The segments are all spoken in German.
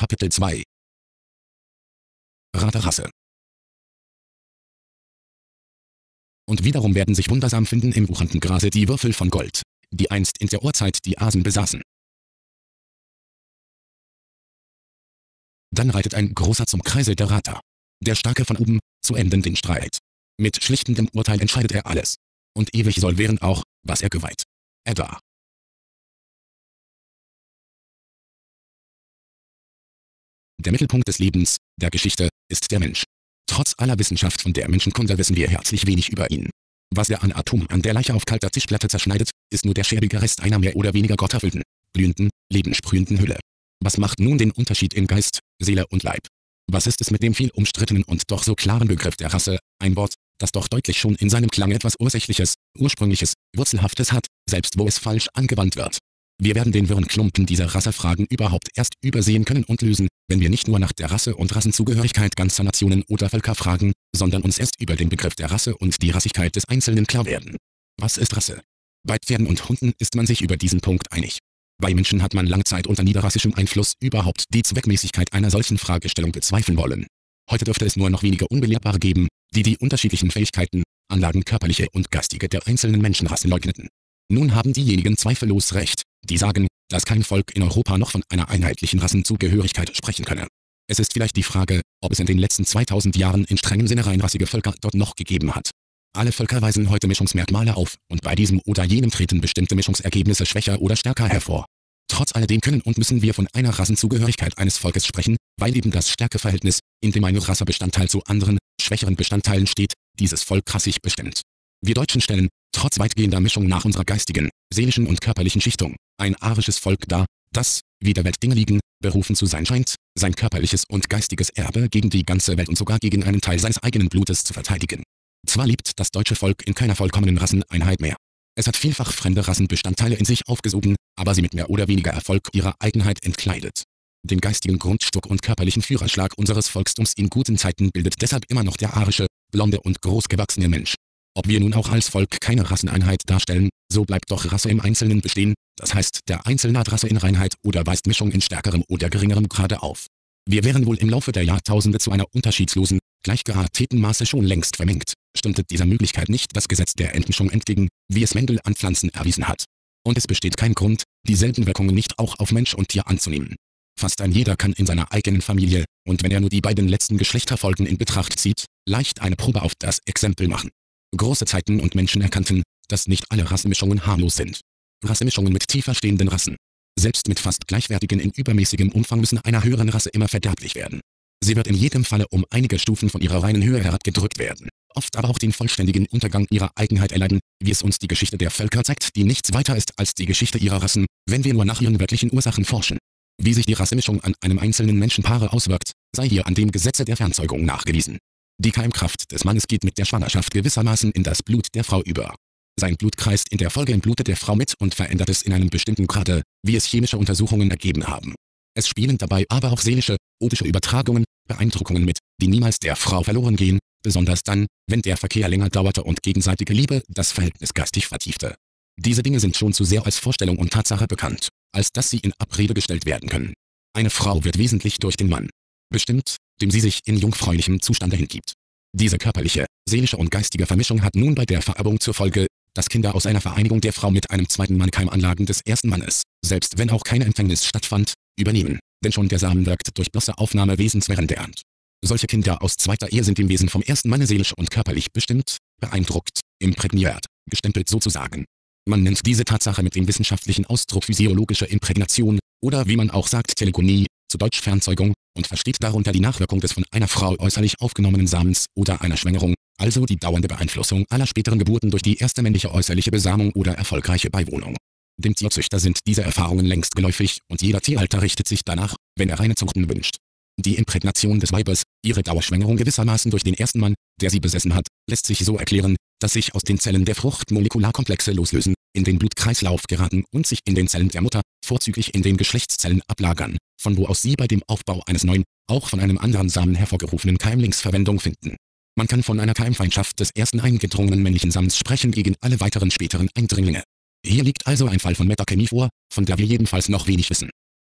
Kapitel 2 Rat der Rasse. Und wiederum werden sich wundersam finden im wuchernden Grase die Würfel von Gold, die einst in der Urzeit die Asen besaßen. Dann reitet ein Großer zum Kreise der Rater. Der Starke von oben, zu enden den Streit. Mit schlichtendem Urteil entscheidet er alles. Und ewig soll währen auch, was er geweiht. Edda. Der Mittelpunkt des Lebens, der Geschichte, ist der Mensch. Trotz aller Wissenschaft von der Menschenkunde wissen wir herzlich wenig über ihn. Was er an Atomen an der Leiche auf kalter Tischplatte zerschneidet, ist nur der schäbige Rest einer mehr oder weniger gotterfüllten, blühenden, lebenssprühenden Hülle. Was macht nun den Unterschied in Geist, Seele und Leib? Was ist es mit dem viel umstrittenen und doch so klaren Begriff der Rasse, ein Wort, das doch deutlich schon in seinem Klang etwas Ursächliches, Ursprüngliches, Wurzelhaftes hat, selbst wo es falsch angewandt wird? Wir werden den wirren Klumpen dieser Rassefragen überhaupt erst übersehen können und lösen, wenn wir nicht nur nach der Rasse und Rassenzugehörigkeit ganzer Nationen oder Völker fragen, sondern uns erst über den Begriff der Rasse und die Rassigkeit des Einzelnen klar werden. Was ist Rasse? Bei Pferden und Hunden ist man sich über diesen Punkt einig. Bei Menschen hat man lange Zeit unter niederrassischem Einfluss überhaupt die Zweckmäßigkeit einer solchen Fragestellung bezweifeln wollen. Heute dürfte es nur noch wenige Unbelehrbare geben, die die unterschiedlichen Fähigkeiten, Anlagen körperliche und geistige der einzelnen Menschenrassen leugneten. Nun haben diejenigen zweifellos recht, die sagen, dass kein Volk in Europa noch von einer einheitlichen Rassenzugehörigkeit sprechen könne. Es ist vielleicht die Frage, ob es in den letzten 2000 Jahren in strengem Sinne reinrassige Völker dort noch gegeben hat. Alle Völker weisen heute Mischungsmerkmale auf, und bei diesem oder jenem treten bestimmte Mischungsergebnisse schwächer oder stärker hervor. Trotz alledem können und müssen wir von einer Rassenzugehörigkeit eines Volkes sprechen, weil eben das Stärkeverhältnis, in dem ein Rassebestandteil zu anderen, schwächeren Bestandteilen steht, dieses Volk rassig bestimmt. Wir Deutschen stellen, trotz weitgehender Mischung nach unserer geistigen, seelischen und körperlichen Schichtung, ein arisches Volk dar, das, wie der Welt Dinge liegen, berufen zu sein scheint, sein körperliches und geistiges Erbe gegen die ganze Welt und sogar gegen einen Teil seines eigenen Blutes zu verteidigen. Zwar liebt das deutsche Volk in keiner vollkommenen Rasseneinheit mehr. Es hat vielfach fremde Rassenbestandteile in sich aufgesogen, aber sie mit mehr oder weniger Erfolg ihrer Eigenheit entkleidet. Den geistigen Grundstock und körperlichen Führerschlag unseres Volkstums in guten Zeiten bildet deshalb immer noch der arische, blonde und großgewachsene Mensch. Ob wir nun auch als Volk keine Rasseneinheit darstellen, so bleibt doch Rasse im Einzelnen bestehen, das heißt, der Einzelne hat Rasse in Reinheit oder weist Mischung in stärkerem oder geringerem Grade auf. Wir wären wohl im Laufe der Jahrtausende zu einer unterschiedslosen, gleichgearteten Maße schon längst vermengt, stimmte dieser Möglichkeit nicht das Gesetz der Entmischung entgegen, wie es Mendel an Pflanzen erwiesen hat. Und es besteht kein Grund, dieselben Wirkungen nicht auch auf Mensch und Tier anzunehmen. Fast ein jeder kann in seiner eigenen Familie, und wenn er nur die beiden letzten Geschlechterfolgen in Betracht zieht, leicht eine Probe auf das Exempel machen. Große Zeiten und Menschen erkannten, dass nicht alle Rassenmischungen harmlos sind. Rassemischungen mit tiefer stehenden Rassen, selbst mit fast gleichwertigen in übermäßigem Umfang, müssen einer höheren Rasse immer verderblich werden. Sie wird in jedem Falle um einige Stufen von ihrer reinen Höhe herabgedrückt werden, oft aber auch den vollständigen Untergang ihrer Eigenheit erleiden, wie es uns die Geschichte der Völker zeigt, die nichts weiter ist als die Geschichte ihrer Rassen, wenn wir nur nach ihren wirklichen Ursachen forschen. Wie sich die Rassemischung an einem einzelnen Menschenpaare auswirkt, sei hier an dem Gesetze der Fernzeugung nachgewiesen. Die Keimkraft des Mannes geht mit der Schwangerschaft gewissermaßen in das Blut der Frau über. Sein Blut kreist in der Folge im Blute der Frau mit und verändert es in einem bestimmten Grade, wie es chemische Untersuchungen ergeben haben. Es spielen dabei aber auch seelische, odische Übertragungen, Beeindruckungen mit, die niemals der Frau verloren gehen, besonders dann, wenn der Verkehr länger dauerte und gegenseitige Liebe das Verhältnis geistig vertiefte. Diese Dinge sind schon zu sehr als Vorstellung und Tatsache bekannt, als dass sie in Abrede gestellt werden können. Eine Frau wird wesentlich durch den Mann bestimmt, dem sie sich in jungfräulichem Zustande hingibt. Diese körperliche, seelische und geistige Vermischung hat nun bei der Vererbung zur Folge, dass Kinder aus einer Vereinigung der Frau mit einem zweiten Mann Keimanlagen des ersten Mannes, selbst wenn auch keine Empfängnis stattfand, übernehmen, denn schon der Samen wirkt durch bloße Aufnahme wesenswährend. Solche Kinder aus zweiter Ehe sind im Wesen vom ersten Manne seelisch und körperlich bestimmt, beeindruckt, imprägniert, gestempelt sozusagen. Man nennt diese Tatsache mit dem wissenschaftlichen Ausdruck physiologische Imprägnation, oder wie man auch sagt Telegonie, zu Deutsch Fernzeugung, und versteht darunter die Nachwirkung des von einer Frau äußerlich aufgenommenen Samens oder einer Schwängerung, also die dauernde Beeinflussung aller späteren Geburten durch die erste männliche äußerliche Besamung oder erfolgreiche Beiwohnung. Dem Tierzüchter sind diese Erfahrungen längst geläufig, und jeder Tierhalter richtet sich danach, wenn er reine Zuchten wünscht. Die Imprägnation des Weibes, ihre Dauerschwängerung gewissermaßen durch den ersten Mann, der sie besessen hat, lässt sich so erklären, dass sich aus den Zellen der Frucht Molekularkomplexe loslösen, in den Blutkreislauf geraten und sich in den Zellen der Mutter, vorzüglich in den Geschlechtszellen, ablagern, von wo aus sie bei dem Aufbau eines neuen, auch von einem anderen Samen hervorgerufenen Keimlings Verwendung finden. Man kann von einer Keimfeindschaft des ersten eingedrungenen männlichen Samens sprechen gegen alle weiteren späteren Eindringlinge. Hier liegt also ein Fall von Metachemie vor, von der wir jedenfalls noch wenig wissen.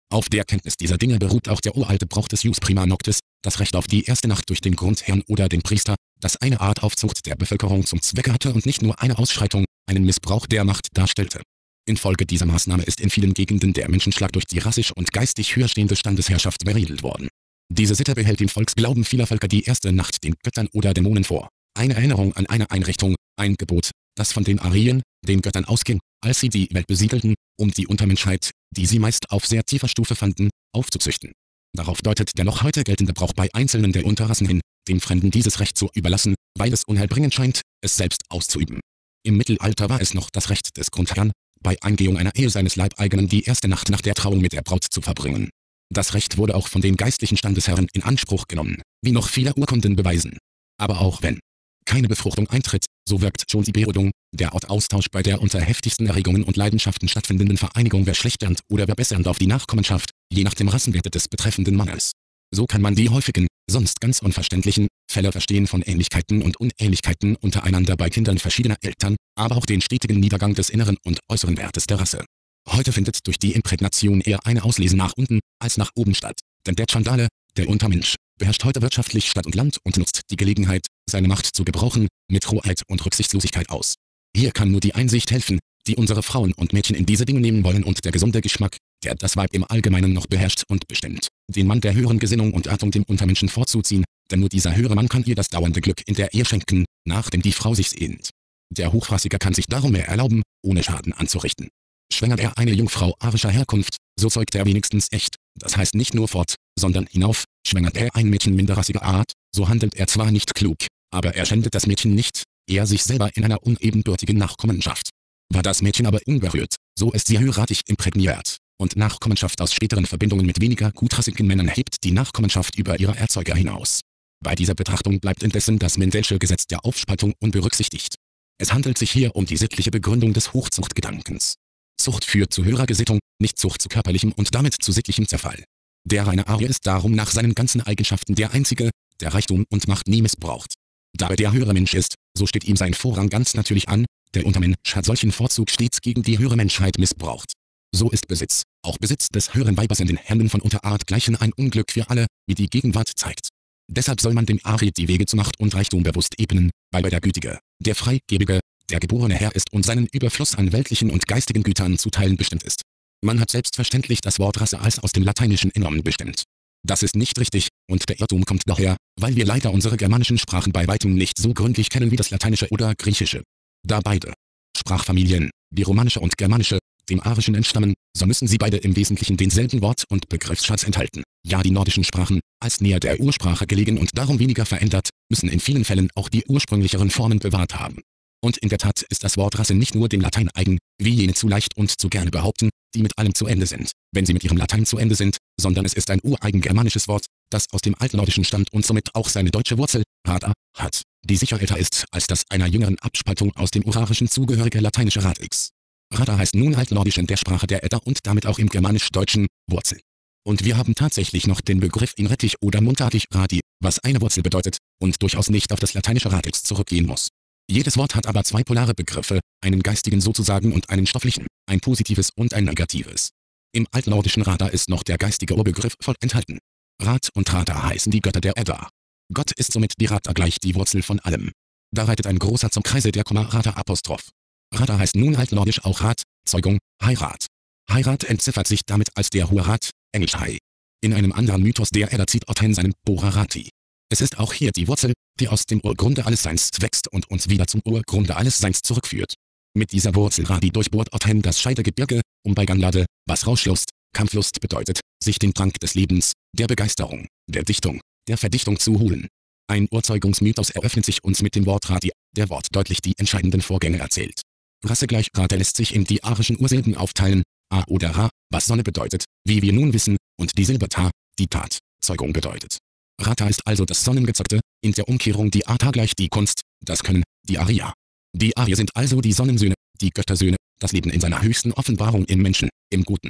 Auf der Kenntnis dieser Dinge beruht auch der uralte Brauch des Jus prima noctis, das Recht auf die erste Nacht durch den Grundherrn oder den Priester, das eine Art Aufzucht der Bevölkerung zum Zwecke hatte und nicht nur eine Ausschreitung, einen Missbrauch der Macht darstellte. Infolge dieser Maßnahme ist in vielen Gegenden der Menschenschlag durch die rassisch und geistig höher stehende Standesherrschaft beriegelt worden. Diese Sitte behält im Volksglauben vieler Völker die erste Nacht den Göttern oder Dämonen vor. Eine Erinnerung an eine Einrichtung, ein Gebot, das von den Arien, den Göttern ausging, als sie die Welt besiedelten, um die Untermenschheit, die sie meist auf sehr tiefer Stufe fanden, aufzuzüchten. Darauf deutet der noch heute geltende Brauch bei Einzelnen der Unterrassen hin, dem Fremden dieses Recht zu überlassen, weil es unheilbringend scheint, es selbst auszuüben. Im Mittelalter war es noch das Recht des Grundherrn, bei Eingehung einer Ehe seines Leibeigenen die erste Nacht nach der Trauung mit der Braut zu verbringen. Das Recht wurde auch von den geistlichen Standesherren in Anspruch genommen, wie noch viele Urkunden beweisen. Aber auch wenn keine Befruchtung eintritt, so wirkt schon die Berodung, der Art Austausch bei der unter heftigsten Erregungen und Leidenschaften stattfindenden Vereinigung verschlechternd oder verbessernd auf die Nachkommenschaft, je nach dem Rassenwerte des betreffenden Mannes. So kann man die häufigen, sonst ganz unverständlichen, Fälle verstehen von Ähnlichkeiten und Unähnlichkeiten untereinander bei Kindern verschiedener Eltern, aber auch den stetigen Niedergang des inneren und äußeren Wertes der Rasse. Heute findet durch die Imprägnation eher eine Auslese nach unten, als nach oben statt, denn der Chandale, der Untermensch, beherrscht heute wirtschaftlich Stadt und Land und nutzt die Gelegenheit, seine Macht zu gebrauchen, mit Rohheit und Rücksichtslosigkeit aus. Hier kann nur die Einsicht helfen, die unsere Frauen und Mädchen in diese Dinge nehmen wollen und der gesunde Geschmack, der das Weib im Allgemeinen noch beherrscht und bestimmt, den Mann der höheren Gesinnung und Artung dem Untermenschen vorzuziehen, denn nur dieser höhere Mann kann ihr das dauernde Glück in der Ehe schenken, nach dem die Frau sich sehnt. Der Hochrassiger kann sich darum mehr erlauben, ohne Schaden anzurichten. Schwängert er eine Jungfrau arischer Herkunft, so zeugt er wenigstens echt, das heißt nicht nur fort, sondern hinauf. Schwängert er ein Mädchen minderrassiger Art, so handelt er zwar nicht klug, aber er schändet das Mädchen nicht, er sich selber in einer unebenbürtigen Nachkommenschaft. War das Mädchen aber unberührt, so ist sie heiratig imprägniert, und Nachkommenschaft aus späteren Verbindungen mit weniger gutrassigen Männern hebt die Nachkommenschaft über ihre Erzeuger hinaus. Bei dieser Betrachtung bleibt indessen das Mendelsche Gesetz der Aufspaltung unberücksichtigt. Es handelt sich hier um die sittliche Begründung des Hochzuchtgedankens. Zucht führt zu höherer Gesittung, nicht Zucht zu körperlichem und damit zu sittlichem Zerfall. Der reine Arier ist darum nach seinen ganzen Eigenschaften der einzige, der Reichtum und Macht nie missbraucht. Da er der höhere Mensch ist, so steht ihm sein Vorrang ganz natürlich an, der Untermensch hat solchen Vorzug stets gegen die höhere Menschheit missbraucht. So ist Besitz, auch Besitz des höheren Weibers in den Händen von Unterart gleichen ein Unglück für alle, wie die Gegenwart zeigt. Deshalb soll man dem Arier die Wege zu Macht und Reichtum bewusst ebnen, weil er der Gütige, der Freigebige, der geborene Herr ist und seinen Überfluss an weltlichen und geistigen Gütern zu teilen bestimmt ist. Man hat selbstverständlich das Wort Rasse als aus dem Lateinischen entnommen bestimmt. Das ist nicht richtig, und der Irrtum kommt daher, weil wir leider unsere germanischen Sprachen bei weitem nicht so gründlich kennen wie das Lateinische oder Griechische. Da beide Sprachfamilien, die romanische und germanische, dem Arischen entstammen, so müssen sie beide im Wesentlichen denselben Wort- und Begriffsschatz enthalten. Ja, die nordischen Sprachen, als näher der Ursprache gelegen und darum weniger verändert, müssen in vielen Fällen auch die ursprünglicheren Formen bewahrt haben. Und in der Tat ist das Wort Rasse nicht nur dem Latein eigen, wie jene zu leicht und zu gerne behaupten, die mit allem zu Ende sind, wenn sie mit ihrem Latein zu Ende sind, sondern es ist ein ureigen germanisches Wort, das aus dem Altnordischen stammt und somit auch seine deutsche Wurzel, rada, hat, die sicher älter ist als das einer jüngeren Abspaltung aus dem Urarischen zugehörige lateinische Radix. Rada heißt nun altnordisch in der Sprache der Edda und damit auch im germanisch-deutschen Wurzel. Und wir haben tatsächlich noch den Begriff in Rettich oder mundartig radi, was eine Wurzel bedeutet und durchaus nicht auf das lateinische Radix zurückgehen muss. Jedes Wort hat aber zwei polare Begriffe, einen geistigen sozusagen und einen stofflichen, ein positives und ein negatives. Im altnordischen Rada ist noch der geistige Urbegriff voll enthalten. Rat und Rada heißen die Götter der Edda. Gott ist somit die Rada gleich die Wurzel von allem. Da reitet ein großer zum Kreise der Komma Rada Apostroph. Rada heißt nun altnordisch auch Rat, Zeugung, Heirat. Heirat entziffert sich damit als der hohe Rat, englisch High. In einem anderen Mythos der Edda zieht Othein seinen Borarati. Es ist auch hier die Wurzel, die aus dem Urgrunde alles Seins wächst und uns wieder zum Urgrunde alles Seins zurückführt. Mit dieser Wurzel Radi durchbohrt Othein das Scheidegebirge, um bei Ganlade, was Rauschlust, Kampflust bedeutet, sich den Trank des Lebens, der Begeisterung, der Dichtung, der Verdichtung zu holen. Ein Urzeugungsmythos eröffnet sich uns mit dem Wort Radi, der Wort deutlich die entscheidenden Vorgänge erzählt. Rasse gleich Rate lässt sich in die arischen Ursilben aufteilen, A oder Ra, was Sonne bedeutet, wie wir nun wissen, und die Silbe Ta, die Tat, Zeugung bedeutet. Rata ist also das Sonnengezeugte, in der Umkehrung die Ata gleich die Kunst, das Können, die Aria. Die Arier sind also die Sonnensöhne, die Göttersöhne, das Leben in seiner höchsten Offenbarung im Menschen, im Guten,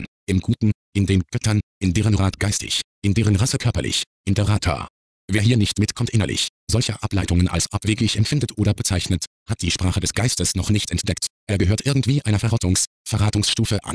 in den Göttern, in deren Rat geistig, in deren Rasse körperlich, in der Rata. Wer hier nicht mitkommt innerlich, solche Ableitungen als abwegig empfindet oder bezeichnet, hat die Sprache des Geistes noch nicht entdeckt, er gehört irgendwie einer Verratungsstufe an.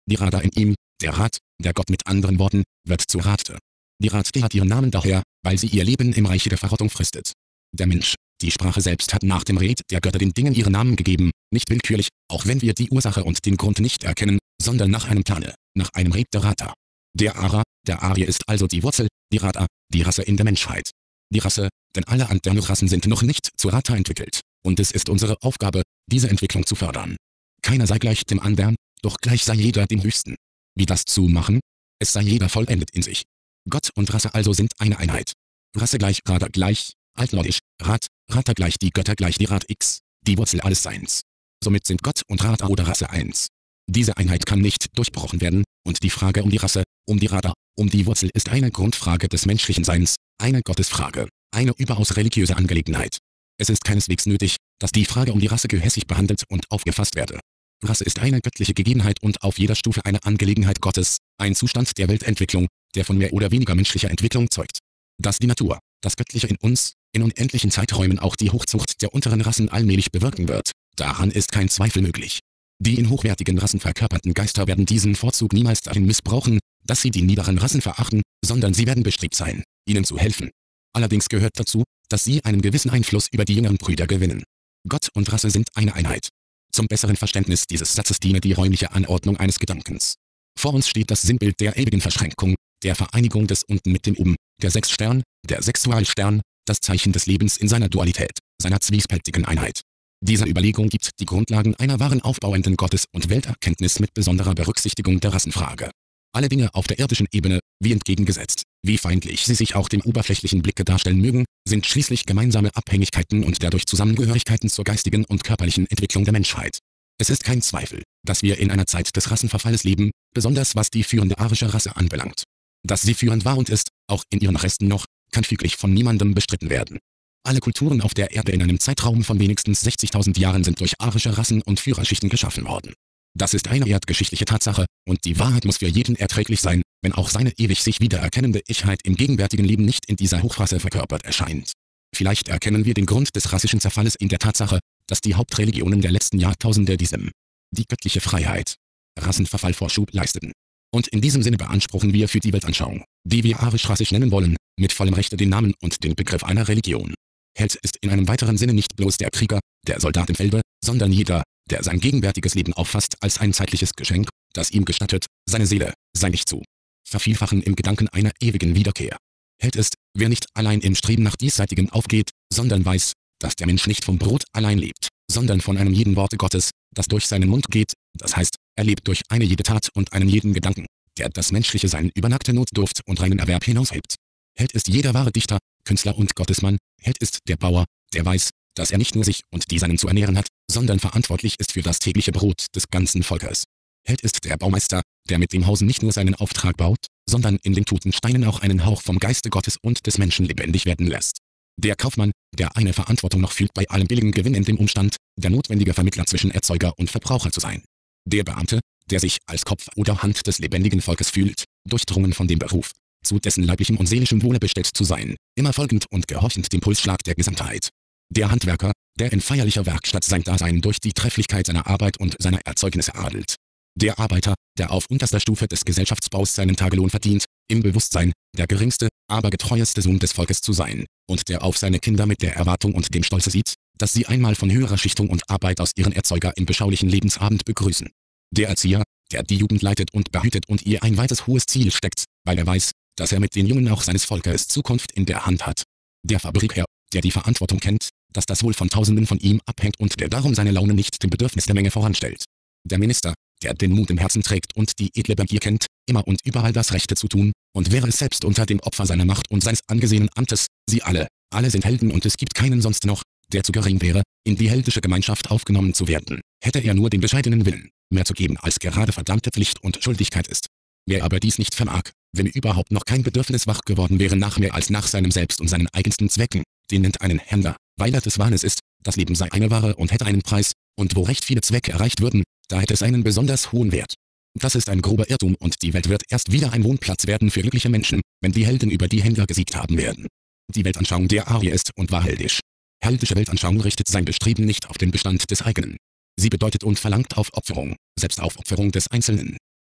Die Rada in ihm, der Rat, der Gott mit anderen Worten, wird zu Rate. Die Rate hat ihren Namen daher, weil sie ihr Leben im Reiche der Verrottung fristet. Der Mensch, die Sprache selbst hat nach dem Red der Götter den Dingen ihren Namen gegeben, nicht willkürlich, auch wenn wir die Ursache und den Grund nicht erkennen, sondern nach einem Plane, nach einem Red der Rata. Der Ara, der Arie ist also die Wurzel, die Rata, die Rasse in der Menschheit. Die Rasse, denn alle anderen Rassen sind noch nicht zu Rata entwickelt, und es ist unsere Aufgabe, diese Entwicklung zu fördern. Keiner sei gleich dem anderen, doch gleich sei jeder dem Höchsten. Wie das zu machen? Es sei jeder vollendet in sich. Gott und Rasse also sind eine Einheit. Rasse gleich Rada gleich, altnordisch, Rat, Rata gleich die Götter gleich die Rat X, die Wurzel alles Seins. Somit sind Gott und Rata oder Rasse eins. Diese Einheit kann nicht durchbrochen werden, und die Frage um die Rasse, um die Rata, um die Wurzel ist eine Grundfrage des menschlichen Seins, eine Gottesfrage, eine überaus religiöse Angelegenheit. Es ist keineswegs nötig, dass die Frage um die Rasse gehässig behandelt und aufgefasst werde. Rasse ist eine göttliche Gegebenheit und auf jeder Stufe eine Angelegenheit Gottes, ein Zustand der Weltentwicklung, der von mehr oder weniger menschlicher Entwicklung zeugt. Dass die Natur, das Göttliche in uns, in unendlichen Zeiträumen auch die Hochzucht der unteren Rassen allmählich bewirken wird, daran ist kein Zweifel möglich. Die in hochwertigen Rassen verkörperten Geister werden diesen Vorzug niemals dahin missbrauchen, dass sie die niederen Rassen verachten, sondern sie werden bestrebt sein, ihnen zu helfen. Allerdings gehört dazu, dass sie einen gewissen Einfluss über die jüngeren Brüder gewinnen. Gott und Rasse sind eine Einheit. Zum besseren Verständnis dieses Satzes diene die räumliche Anordnung eines Gedankens. Vor uns steht das Sinnbild der ewigen Verschränkung, der Vereinigung des Unten mit dem Oben, der Sechsstern, der Sexualstern, das Zeichen des Lebens in seiner Dualität, seiner zwiespältigen Einheit. Diese Überlegung gibt die Grundlagen einer wahren aufbauenden Gottes- und Welterkenntnis mit besonderer Berücksichtigung der Rassenfrage. Alle Dinge auf der irdischen Ebene, wie entgegengesetzt, wie feindlich sie sich auch dem oberflächlichen Blicke darstellen mögen, sind schließlich gemeinsame Abhängigkeiten und dadurch Zusammengehörigkeiten zur geistigen und körperlichen Entwicklung der Menschheit. Es ist kein Zweifel, dass wir in einer Zeit des Rassenverfalles leben, besonders was die führende arische Rasse anbelangt. Dass sie führend war und ist, auch in ihren Resten noch, kann füglich von niemandem bestritten werden. Alle Kulturen auf der Erde in einem Zeitraum von wenigstens 60.000 Jahren sind durch arische Rassen und Führerschichten geschaffen worden. Das ist eine erdgeschichtliche Tatsache, und die Wahrheit muss für jeden erträglich sein, wenn auch seine ewig sich wiedererkennende Ichheit im gegenwärtigen Leben nicht in dieser Hochrasse verkörpert erscheint. Vielleicht erkennen wir den Grund des rassischen Zerfalles in der Tatsache, dass die Hauptreligionen der letzten Jahrtausende diesem, die göttliche Freiheit, Rassenverfall Vorschub leisteten. Und in diesem Sinne beanspruchen wir für die Weltanschauung, die wir arisch-rassisch nennen wollen, mit vollem Rechte den Namen und den Begriff einer Religion. Held ist in einem weiteren Sinne nicht bloß der Krieger, der Soldat im Felde, sondern jeder, der sein gegenwärtiges Leben auffasst als ein zeitliches Geschenk, das ihm gestattet, seine Seele, sein Ich zu vervielfachen im Gedanken einer ewigen Wiederkehr. Held ist, wer nicht allein im Streben nach Diesseitigem aufgeht, sondern weiß, dass der Mensch nicht vom Brot allein lebt, sondern von einem jeden Worte Gottes, das durch seinen Mund geht, das heißt, er lebt durch eine jede Tat und einen jeden Gedanken, der das menschliche Sein über nackte Notdurft und reinen Erwerb hinaushebt. Held ist jeder wahre Dichter, Künstler und Gottesmann, Held ist der Bauer, der weiß, dass er nicht nur sich und die Seinen zu ernähren hat, sondern verantwortlich ist für das tägliche Brot des ganzen Volkes. Held ist der Baumeister, der mit dem Hausen nicht nur seinen Auftrag baut, sondern in den toten Steinen auch einen Hauch vom Geiste Gottes und des Menschen lebendig werden lässt. Der Kaufmann, der eine Verantwortung noch fühlt bei allem billigen Gewinn in dem Umstand, der notwendige Vermittler zwischen Erzeuger und Verbraucher zu sein. Der Beamte, der sich als Kopf oder Hand des lebendigen Volkes fühlt, durchdrungen von dem Beruf, zu dessen leiblichem und seelischem Wohle bestellt zu sein, immer folgend und gehorchend dem Pulsschlag der Gesamtheit. Der Handwerker, der in feierlicher Werkstatt sein Dasein durch die Trefflichkeit seiner Arbeit und seiner Erzeugnisse adelt. Der Arbeiter, der auf unterster Stufe des Gesellschaftsbaus seinen Tagelohn verdient, im Bewusstsein, der geringste, aber getreueste Sohn des Volkes zu sein, und der auf seine Kinder mit der Erwartung und dem Stolze sieht, dass sie einmal von höherer Schichtung und Arbeit aus ihren Erzeuger im beschaulichen Lebensabend begrüßen. Der Erzieher, der die Jugend leitet und behütet und ihr ein weites hohes Ziel steckt, weil er weiß, dass er mit den Jungen auch seines Volkes Zukunft in der Hand hat. Der Fabrikherr, der die Verantwortung kennt, dass das Wohl von Tausenden von ihm abhängt und der darum seine Laune nicht dem Bedürfnis der Menge voranstellt. Der Minister, der den Mut im Herzen trägt und die edle Begier kennt, immer und überall das Rechte zu tun, und wäre es selbst unter dem Opfer seiner Macht und seines angesehenen Amtes, sie alle sind Helden und es gibt keinen sonst noch, der zu gering wäre, in die heldische Gemeinschaft aufgenommen zu werden, hätte er nur den bescheidenen Willen, mehr zu geben als gerade verdammte Pflicht und Schuldigkeit ist. Wer aber dies nicht vermag, wenn überhaupt noch kein Bedürfnis wach geworden wäre nach mehr als nach seinem Selbst und seinen eigensten Zwecken, den nennt einen Händler, weil er des Wahnes ist, das Leben sei eine Ware und hätte einen Preis, und wo recht viele Zwecke erreicht würden, da hätte es einen besonders hohen Wert. Das ist ein grober Irrtum und die Welt wird erst wieder ein Wohnplatz werden für glückliche Menschen, wenn die Helden über die Händler gesiegt haben werden. Die Weltanschauung der Arie ist und war heldisch. Heldische Weltanschauung richtet sein Bestreben nicht auf den Bestand des eigenen. Sie bedeutet und verlangt Aufopferung, Selbstaufopferung des Einzelnen.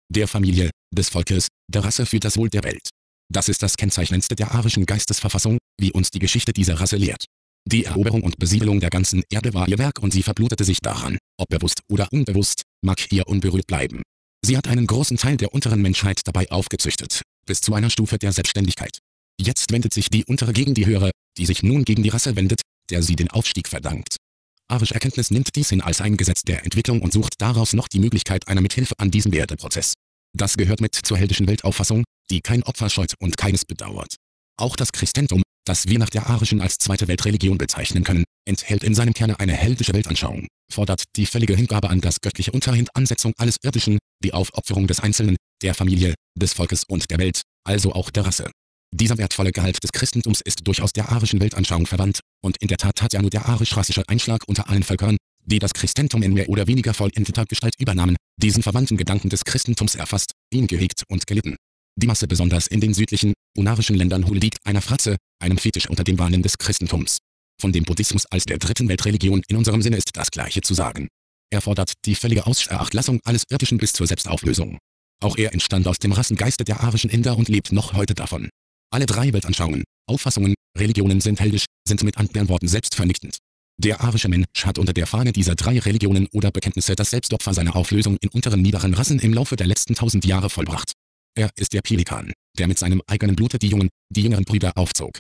der Familie, des Volkes, der Rasse für das Wohl der Welt. Das ist das Kennzeichnendste der arischen Geistesverfassung, wie uns die Geschichte dieser Rasse lehrt. Die Eroberung und Besiedelung der ganzen Erde war ihr Werk und sie verblutete sich daran, ob bewusst oder unbewusst, mag ihr unberührt bleiben. Sie hat einen großen Teil der unteren Menschheit dabei aufgezüchtet, bis zu einer Stufe der Selbstständigkeit. Jetzt wendet sich die untere gegen die höhere, die sich nun gegen die Rasse wendet, der sie den Aufstieg verdankt. Arische Erkenntnis nimmt dies hin als ein Gesetz der Entwicklung und sucht daraus noch die Möglichkeit einer Mithilfe an diesem Werdeprozess. Das gehört mit zur heldischen Weltauffassung, die kein Opfer scheut und keines bedauert. Auch das Christentum, das wir nach der arischen als zweite Weltreligion bezeichnen können, enthält in seinem Kerne eine heldische Weltanschauung, fordert die völlige Hingabe an das Göttliche unter Hintansetzung alles Irdischen, die Aufopferung des Einzelnen, der Familie, des Volkes und der Welt, also auch der Rasse. Dieser wertvolle Gehalt des Christentums ist durchaus der arischen Weltanschauung verwandt, und in der Tat hat ja nur der arisch-rassische Einschlag unter allen Völkern, die das Christentum in mehr oder weniger vollendeter Gestalt übernahmen, diesen verwandten Gedanken des Christentums erfasst, ihn gehegt und gelitten. Die Masse besonders in den südlichen, unarischen Ländern huldigt einer Fratze, einem Fetisch unter den Wahlen des Christentums. Von dem Buddhismus als der dritten Weltreligion in unserem Sinne ist das Gleiche zu sagen. Er fordert die völlige Außerachtlassung alles Irdischen bis zur Selbstauflösung. Auch er entstand aus dem Rassengeiste der arischen Inder und lebt noch heute davon. Alle drei Weltanschauungen, Auffassungen, Religionen sind heldisch, sind mit anderen Worten selbstvernichtend. Der arische Mensch hat unter der Fahne dieser drei Religionen oder Bekenntnisse das Selbstopfer seiner Auflösung in unteren niederen Rassen im Laufe der letzten 1000 Jahre vollbracht. Er ist der Pelikan, der mit seinem eigenen Blute die jüngeren Brüder aufzog.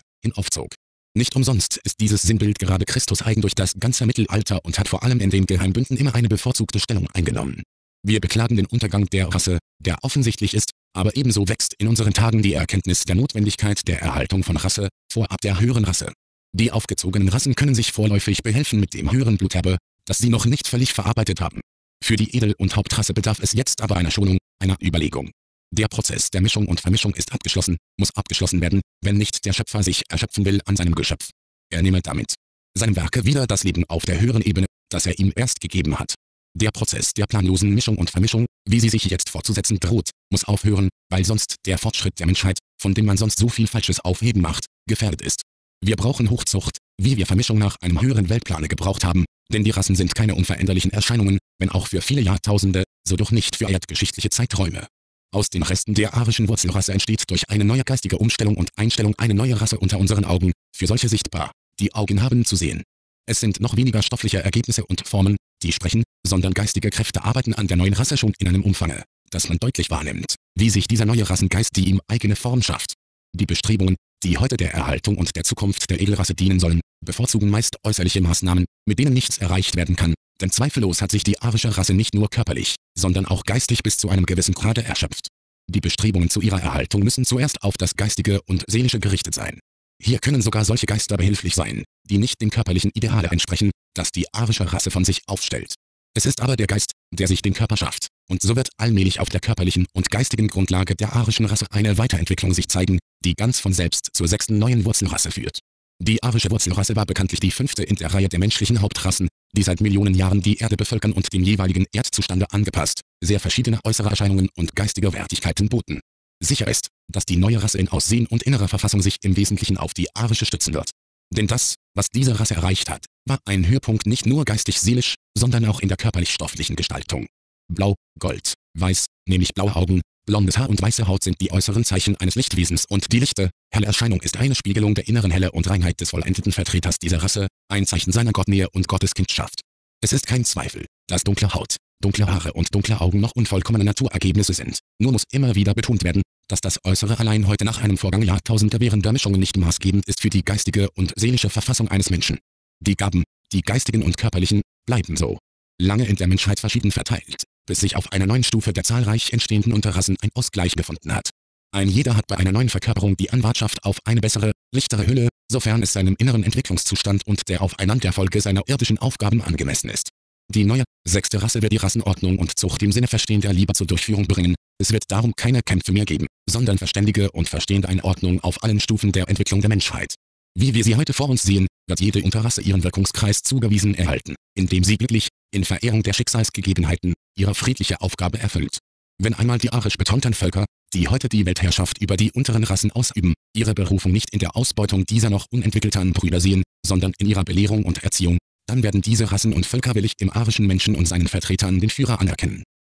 Nicht umsonst ist dieses Sinnbild gerade Christus eigen durch das ganze Mittelalter und hat vor allem in den Geheimbünden immer eine bevorzugte Stellung eingenommen. Wir beklagen den Untergang der Rasse, der offensichtlich ist, aber ebenso wächst in unseren Tagen die Erkenntnis der Notwendigkeit der Erhaltung von Rasse, vorab der höheren Rasse. Die aufgezogenen Rassen können sich vorläufig behelfen mit dem höheren Bluterbe, das sie noch nicht völlig verarbeitet haben. Für die Edel- und Hauptrasse bedarf es jetzt aber einer Schonung, einer Überlegung. Der Prozess der Mischung und Vermischung ist abgeschlossen, muss abgeschlossen werden, wenn nicht der Schöpfer sich erschöpfen will an seinem Geschöpf. Er nehme damit seinem Werke wieder das Leben auf der höheren Ebene, das er ihm erst gegeben hat. Der Prozess der planlosen Mischung und Vermischung, wie sie sich jetzt fortzusetzen droht, muss aufhören, weil sonst der Fortschritt der Menschheit, von dem man sonst so viel Falsches aufheben macht, gefährdet ist. Wir brauchen Hochzucht, wie wir Vermischung nach einem höheren Weltplane gebraucht haben, denn die Rassen sind keine unveränderlichen Erscheinungen, wenn auch für viele Jahrtausende, so doch nicht für erdgeschichtliche Zeiträume. Aus den Resten der arischen Wurzelrasse entsteht durch eine neue geistige Umstellung und Einstellung eine neue Rasse unter unseren Augen, für solche sichtbar, die Augen haben zu sehen. Es sind noch weniger stoffliche Ergebnisse und Formen, die sprechen, sondern geistige Kräfte arbeiten an der neuen Rasse schon in einem Umfange, dass man deutlich wahrnimmt, wie sich dieser neue Rassengeist die ihm eigene Form schafft. Die Bestrebungen, die heute der Erhaltung und der Zukunft der Edelrasse dienen sollen, bevorzugen meist äußerliche Maßnahmen, mit denen nichts erreicht werden kann, denn zweifellos hat sich die arische Rasse nicht nur körperlich, sondern auch geistig bis zu einem gewissen Grade erschöpft. Die Bestrebungen zu ihrer Erhaltung müssen zuerst auf das Geistige und Seelische gerichtet sein. Hier können sogar solche Geister behilflich sein, die nicht den körperlichen Ideale entsprechen, das die arische Rasse von sich aufstellt. Es ist aber der Geist, der sich den Körper schafft, und so wird allmählich auf der körperlichen und geistigen Grundlage der arischen Rasse eine Weiterentwicklung sich zeigen, die ganz von selbst zur 6. neuen Wurzelrasse führt. Die arische Wurzelrasse war bekanntlich die 5. in der Reihe der menschlichen Hauptrassen, die seit Millionen Jahren die Erde bevölkern und dem jeweiligen Erdzustande angepasst, sehr verschiedene äußere Erscheinungen und geistige Wertigkeiten boten. Sicher ist, dass die neue Rasse in Aussehen und innerer Verfassung sich im Wesentlichen auf die arische stützen wird. Denn das, was diese Rasse erreicht hat, war ein Höhepunkt nicht nur geistig-seelisch, sondern auch in der körperlich-stofflichen Gestaltung. Blau, Gold, Weiß, nämlich blaue Augen, blondes Haar und weiße Haut sind die äußeren Zeichen eines Lichtwesens und die lichte, helle Erscheinung ist eine Spiegelung der inneren Helle und Reinheit des vollendeten Vertreters dieser Rasse, ein Zeichen seiner Gottnähe und Gotteskindschaft. Es ist kein Zweifel, dass dunkle Haut, dunkle Haare und dunkle Augen noch unvollkommene Naturergebnisse sind, nur muss immer wieder betont werden, dass das Äußere allein heute nach einem Vorgang Jahrtausende währender Mischungen nicht maßgebend ist für die geistige und seelische Verfassung eines Menschen. Die Gaben, die geistigen und körperlichen, bleiben so lange in der Menschheit verschieden verteilt, bis sich auf einer neuen Stufe der zahlreich entstehenden Unterrassen ein Ausgleich gefunden hat. Ein jeder hat bei einer neuen Verkörperung die Anwartschaft auf eine bessere, lichtere Hülle, sofern es seinem inneren Entwicklungszustand und der Aufeinanderfolge seiner irdischen Aufgaben angemessen ist. Die neue, 6. Rasse wird die Rassenordnung und Zucht im Sinne verstehender Liebe zur Durchführung bringen. Es wird darum keine Kämpfe mehr geben, sondern verständige und verstehende Einordnung auf allen Stufen der Entwicklung der Menschheit. Wie wir sie heute vor uns sehen, wird jede Unterrasse ihren Wirkungskreis zugewiesen erhalten, indem sie glücklich, in Verehrung der Schicksalsgegebenheiten, ihre friedliche Aufgabe erfüllt. Wenn einmal die arisch betonten Völker, die heute die Weltherrschaft über die unteren Rassen ausüben, ihre Berufung nicht in der Ausbeutung dieser noch unentwickelten Brüder sehen, sondern in ihrer Belehrung und Erziehung, dann werden diese Rassen und Völker willig im arischen Menschen und seinen Vertretern den Führer anerkennen.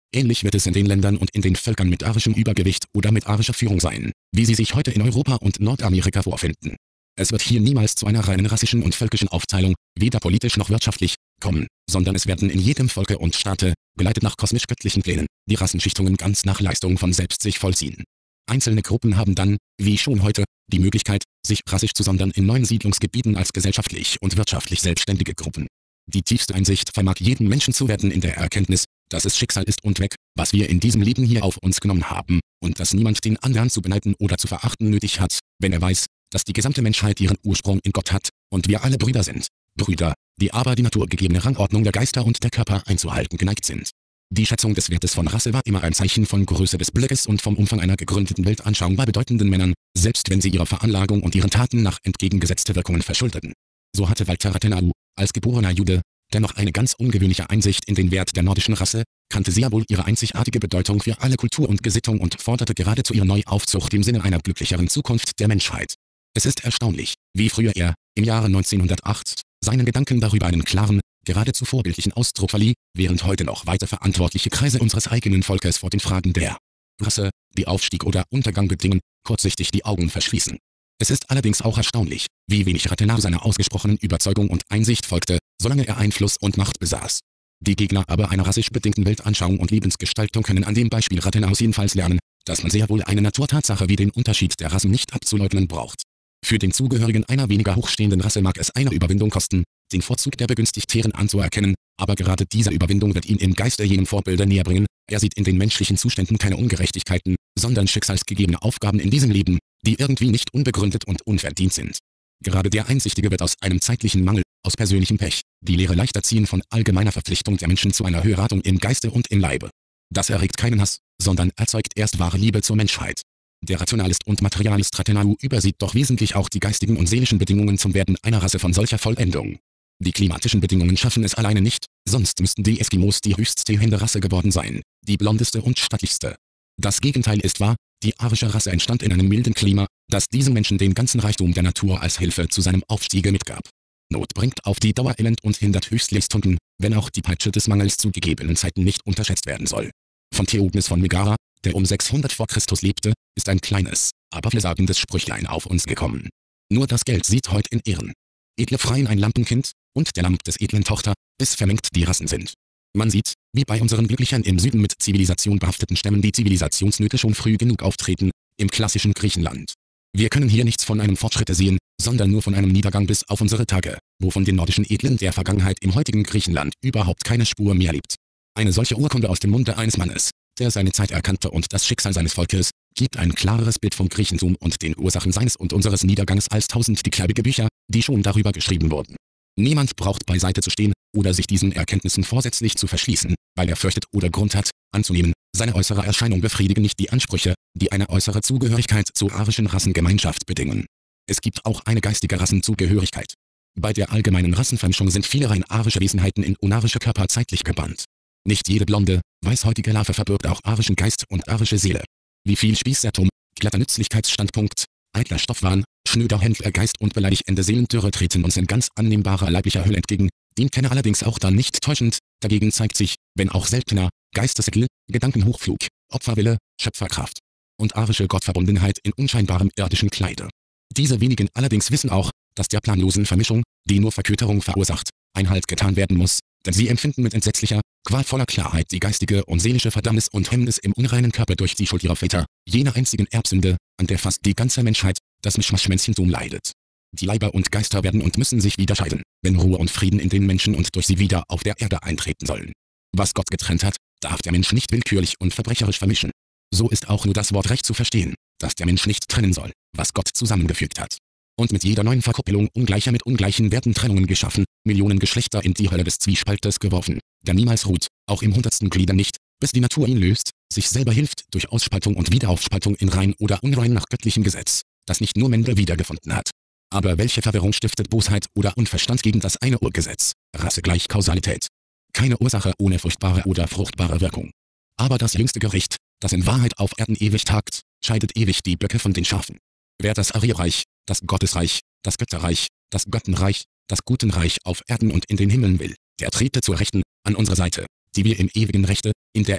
Ähnlich wird es in den Ländern und in den Völkern mit arischem Übergewicht oder mit arischer Führung sein, wie sie sich heute in Europa und Nordamerika vorfinden. Es wird hier niemals zu einer reinen rassischen und völkischen Aufteilung, weder politisch noch wirtschaftlich, kommen, sondern es werden in jedem Volke und Staate, geleitet nach kosmisch-göttlichen Plänen, die Rassenschichtungen ganz nach Leistung von selbst sich vollziehen. Einzelne Gruppen haben dann, wie schon heute, die Möglichkeit, sich rassisch zu sondern in neuen Siedlungsgebieten als gesellschaftlich und wirtschaftlich selbstständige Gruppen. Die tiefste Einsicht vermag jedem Menschen zu werden in der Erkenntnis, dass es Schicksal ist und weg, was wir in diesem Leben hier auf uns genommen haben, und dass niemand den anderen zu beneiden oder zu verachten nötig hat, wenn er weiß, dass die gesamte Menschheit ihren Ursprung in Gott hat, und wir alle Brüder sind. Brüder, die aber die naturgegebene Rangordnung der Geister und der Körper einzuhalten geneigt sind. Die Schätzung des Wertes von Rasse war immer ein Zeichen von Größe des Blickes und vom Umfang einer gegründeten Weltanschauung bei bedeutenden Männern, selbst wenn sie ihrer Veranlagung und ihren Taten nach entgegengesetzte Wirkungen verschuldeten. So hatte Walter Rathenau, als geborener Jude, dennoch eine ganz ungewöhnliche Einsicht in den Wert der nordischen Rasse, kannte sehr wohl ihre einzigartige Bedeutung für alle Kultur und Gesittung und forderte geradezu ihre Neuaufzucht im Sinne einer glücklicheren Zukunft der Menschheit. Es ist erstaunlich, wie früher er, im Jahre 1908, seinen Gedanken darüber einen klaren, geradezu vorbildlichen Ausdruck verlieh, während heute noch weiter verantwortliche Kreise unseres eigenen Volkes vor den Fragen der Rasse, die Aufstieg oder Untergang bedingen, kurzsichtig die Augen verschließen. Es ist allerdings auch erstaunlich, wie wenig Rathenau seiner ausgesprochenen Überzeugung und Einsicht folgte, solange er Einfluss und Macht besaß. Die Gegner aber einer rassisch bedingten Weltanschauung und Lebensgestaltung können an dem Beispiel Rathenaus jedenfalls lernen, dass man sehr wohl eine Naturtatsache wie den Unterschied der Rassen nicht abzuleugnen braucht. Für den Zugehörigen einer weniger hochstehenden Rasse mag es eine Überwindung kosten, den Vorzug der Begünstigteren anzuerkennen, aber gerade diese Überwindung wird ihn im Geiste jenem Vorbilder näherbringen. Er sieht in den menschlichen Zuständen keine Ungerechtigkeiten, sondern schicksalsgegebene Aufgaben in diesem Leben, die irgendwie nicht unbegründet und unverdient sind. Gerade der Einsichtige wird aus einem zeitlichen Mangel, aus persönlichem Pech, die Lehre leichter ziehen von allgemeiner Verpflichtung der Menschen zu einer Höherratung im Geiste und im Leibe. Das erregt keinen Hass, sondern erzeugt erst wahre Liebe zur Menschheit. Der Rationalist und Materialist Rathenau übersieht doch wesentlich auch die geistigen und seelischen Bedingungen zum Werden einer Rasse von solcher Vollendung. Die klimatischen Bedingungen schaffen es alleine nicht, sonst müssten die Eskimos die höchststehende Rasse geworden sein, die blondeste und stattlichste. Das Gegenteil ist wahr, die arische Rasse entstand in einem milden Klima, das diesem Menschen den ganzen Reichtum der Natur als Hilfe zu seinem Aufstiege mitgab. Not bringt auf die Dauer Elend und hindert Höchstleistungen, wenn auch die Peitsche des Mangels zu gegebenen Zeiten nicht unterschätzt werden soll. Von Theognis von Megara, der um 600 vor Christus lebte, ist ein kleines, aber vielsagendes Sprüchlein auf uns gekommen. Nur das Geld sieht heut in Ehren. Edle freien ein Lampenkind, und der Lamp des edlen Tochter, bis vermengt die Rassen sind. Man sieht, wie bei unseren Glücklichern im Süden mit Zivilisation behafteten Stämmen die Zivilisationsnöte schon früh genug auftreten, im klassischen Griechenland. Wir können hier nichts von einem Fortschritte sehen, sondern nur von einem Niedergang bis auf unsere Tage, wo von den nordischen Edlen der Vergangenheit im heutigen Griechenland überhaupt keine Spur mehr lebt. Eine solche Urkunde aus dem Munde eines Mannes, der seine Zeit erkannte und das Schicksal seines Volkes, gibt ein klareres Bild vom Griechentum und den Ursachen seines und unseres Niedergangs als tausend dickleibige Bücher, die schon darüber geschrieben wurden. Niemand braucht beiseite zu stehen oder sich diesen Erkenntnissen vorsätzlich zu verschließen, weil er fürchtet oder Grund hat, anzunehmen, seine äußere Erscheinung befriedige nicht die Ansprüche, die eine äußere Zugehörigkeit zur arischen Rassengemeinschaft bedingen. Es gibt auch eine geistige Rassenzugehörigkeit. Bei der allgemeinen Rassenvermischung sind viele rein arische Wesenheiten in unarische Körper zeitlich gebannt. Nicht jede blonde, weißhäutige Larve verbirgt auch arischen Geist und arische Seele. Wie viel Spießertum, glatter Nützlichkeitsstandpunkt, eitler Stoffwahn, schnöder Händlergeist und beleidigende Seelendürre treten uns in ganz annehmbarer leiblicher Hülle entgegen, den kenne allerdings auch dann nicht täuschend, dagegen zeigt sich, wenn auch seltener, Geistesmittel, Gedankenhochflug, Opferwille, Schöpferkraft und arische Gottverbundenheit in unscheinbarem irdischen Kleide. Diese wenigen allerdings wissen auch, dass der planlosen Vermischung, die nur Verköterung verursacht, Einhalt getan werden muss, denn sie empfinden mit entsetzlicher, qualvoller Klarheit die geistige und seelische Verdammnis und Hemmnis im unreinen Körper durch die Schuld ihrer Väter, jener einzigen Erbsünde, an der fast die ganze Menschheit, das Mischmaschmännchentum leidet. Die Leiber und Geister werden und müssen sich wieder scheiden, wenn Ruhe und Frieden in den Menschen und durch sie wieder auf der Erde eintreten sollen. Was Gott getrennt hat, darf der Mensch nicht willkürlich und verbrecherisch vermischen. So ist auch nur das Wort Recht zu verstehen, dass der Mensch nicht trennen soll, was Gott zusammengefügt hat. Und mit jeder neuen Verkuppelung ungleicher mit ungleichen Werten Trennungen geschaffen, Millionen Geschlechter in die Hölle des Zwiespaltes geworfen, der niemals ruht, auch im 100. Glieder nicht, bis die Natur ihn löst, sich selber hilft durch Ausspaltung und Wiederaufspaltung in rein oder unrein nach göttlichem Gesetz, das nicht nur Mendel wiedergefunden hat. Aber welche Verwirrung stiftet Bosheit oder Unverstand gegen das eine Urgesetz, Rasse gleich Kausalität. Keine Ursache ohne furchtbare oder fruchtbare Wirkung. Aber das jüngste Gericht, das in Wahrheit auf Erden ewig tagt, scheidet ewig die Böcke von den Schafen. Wer das Arierreich, das Gottesreich, das Götterreich, das Göttenreich, das Gutenreich auf Erden und in den Himmeln will, der trete zur Rechten, an unserer Seite, die wir im ewigen Rechte, in der Ehe,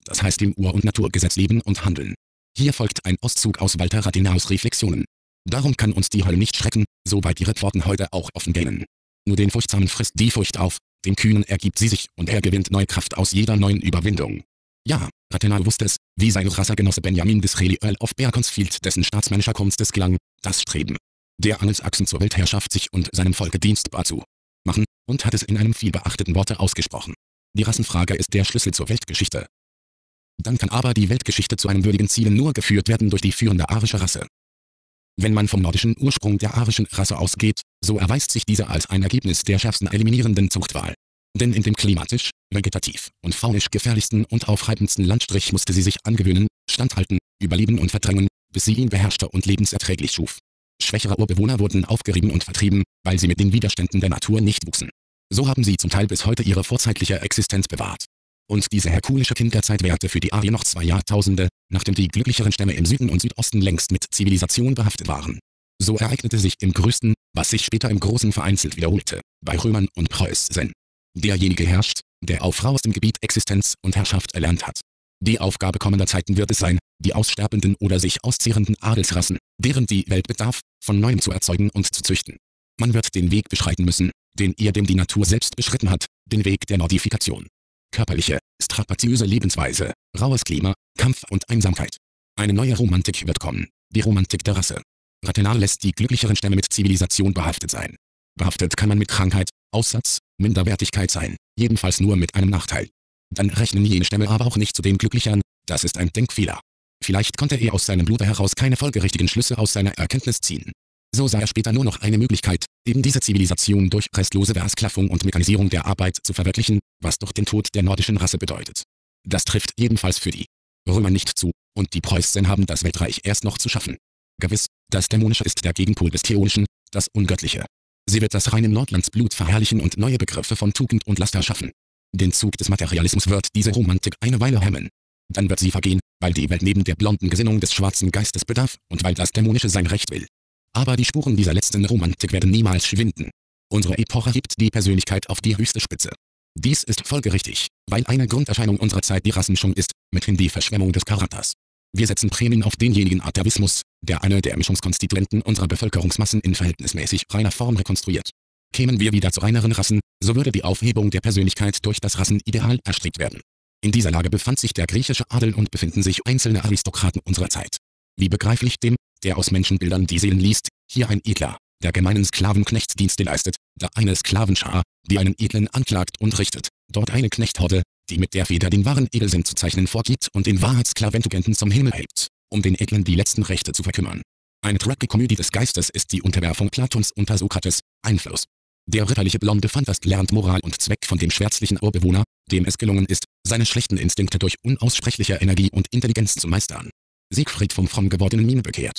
das heißt im Ur- und Naturgesetz leben und handeln. Hier folgt ein Auszug aus Walter Rathenaus Reflexionen. Darum kann uns die Hölle nicht schrecken, soweit ihre Pforten heute auch offen gehen. Nur den Furchtsamen frisst die Furcht auf, dem Kühnen ergibt sie sich und er gewinnt neue Kraft aus jeder neuen Überwindung. Ja, Rathenau wusste es, wie sein Rassegenosse Benjamin Disraeli Earl of Beaconsfield, dessen staatsmännischer Kunst es gelang, das Streben der Angelsachsen zur Weltherrschaft sich und seinem Volke dienstbar zu machen, und hat es in einem vielbeachteten Worte ausgesprochen. Die Rassenfrage ist der Schlüssel zur Weltgeschichte. Dann kann aber die Weltgeschichte zu einem würdigen Ziel nur geführt werden durch die führende arische Rasse. Wenn man vom nordischen Ursprung der arischen Rasse ausgeht, so erweist sich diese als ein Ergebnis der schärfsten eliminierenden Zuchtwahl. Denn in dem klimatisch, vegetativ und faunisch gefährlichsten und aufreibendsten Landstrich musste sie sich angewöhnen, standhalten, überleben und verdrängen, bis sie ihn beherrschte und lebenserträglich schuf. Schwächere Urbewohner wurden aufgerieben und vertrieben, weil sie mit den Widerständen der Natur nicht wuchsen. So haben sie zum Teil bis heute ihre vorzeitliche Existenz bewahrt. Und diese herkulische Kinderzeit währte für die Arier noch 2 Jahrtausende, nachdem die glücklicheren Stämme im Süden und Südosten längst mit Zivilisation behaftet waren. So ereignete sich im Größten, was sich später im Großen vereinzelt wiederholte, bei Römern und Preußen. Derjenige herrscht, der auf rauestem Gebiet Existenz und Herrschaft erlernt hat. Die Aufgabe kommender Zeiten wird es sein, die aussterbenden oder sich auszehrenden Adelsrassen, deren die Welt bedarf, von Neuem zu erzeugen und zu züchten. Man wird den Weg beschreiten müssen, den ehedem die Natur selbst beschritten hat, den Weg der Nordifikation. Körperliche, strapaziöse Lebensweise, raues Klima, Kampf und Einsamkeit. Eine neue Romantik wird kommen, die Romantik der Rasse. Rathenaus lässt die glücklicheren Stämme mit Zivilisation behaftet sein. Behaftet kann man mit Krankheit, Aussatz, Minderwertigkeit sein, jedenfalls nur mit einem Nachteil. Dann rechnen jene Stämme aber auch nicht zu den Glücklichern, das ist ein Denkfehler. Vielleicht konnte er aus seinem Blute heraus keine folgerichtigen Schlüsse aus seiner Erkenntnis ziehen. So sah er später nur noch eine Möglichkeit, eben diese Zivilisation durch restlose Versklavung und Mechanisierung der Arbeit zu verwirklichen, was doch den Tod der nordischen Rasse bedeutet. Das trifft jedenfalls für die Römer nicht zu, und die Preußen haben das Weltreich erst noch zu schaffen. Gewiss, das Dämonische ist der Gegenpol des Theologischen, das Ungöttliche. Sie wird das reine Nordlandsblut verherrlichen und neue Begriffe von Tugend und Laster schaffen. Den Zug des Materialismus wird diese Romantik eine Weile hemmen. Dann wird sie vergehen, weil die Welt neben der blonden Gesinnung des schwarzen Geistes bedarf und weil das Dämonische sein Recht will. Aber die Spuren dieser letzten Romantik werden niemals schwinden. Unsere Epoche hebt die Persönlichkeit auf die höchste Spitze. Dies ist folgerichtig, weil eine Grunderscheinung unserer Zeit die Rassenschwung ist, mithin die Verschwemmung des Charakters. Wir setzen Prämien auf denjenigen Atavismus, der eine der Mischungskonstituenten unserer Bevölkerungsmassen in verhältnismäßig reiner Form rekonstruiert. Kämen wir wieder zu reineren Rassen, so würde die Aufhebung der Persönlichkeit durch das Rassenideal erstrebt werden. In dieser Lage befand sich der griechische Adel und befinden sich einzelne Aristokraten unserer Zeit. Wie begreiflich dem, der aus Menschenbildern die Seelen liest, hier ein Edler, der gemeinen Sklavenknechtsdienste leistet, da eine Sklavenschar, die einen Edlen anklagt und richtet, dort eine Knechthorde, die mit der Feder den wahren Edelsinn zu zeichnen vorgibt und den Wahrheitsklaventugenten zum Himmel hebt, um den Edlen die letzten Rechte zu verkümmern. Eine Tragikomödie des Geistes ist die Unterwerfung Platons unter Sokrates, Einfluss. Der ritterliche blonde Phantast lernt Moral und Zweck von dem schwärzlichen Urbewohner, dem es gelungen ist, seine schlechten Instinkte durch unaussprechliche Energie und Intelligenz zu meistern. Siegfried vom fromm gewordenen Mime bekehrt.